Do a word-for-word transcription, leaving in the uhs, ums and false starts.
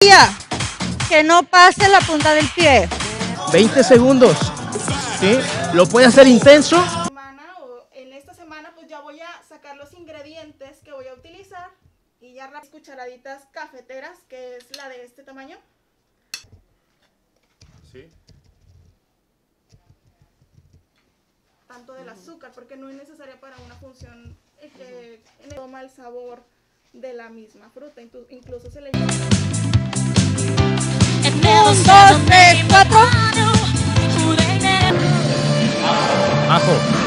Que no pase la punta del pie. veinte segundos. ¿Sí? Lo puede hacer intenso. En esta semana pues ya voy a sacar los ingredientes que voy a utilizar y ya las cucharaditas cafeteras, que es la de este tamaño. Sí. Tanto del azúcar, porque no es necesaria para una función que toma el sabor de la misma fruta, incluso se le llama. Un, dos, tres, cuatro. Ajo.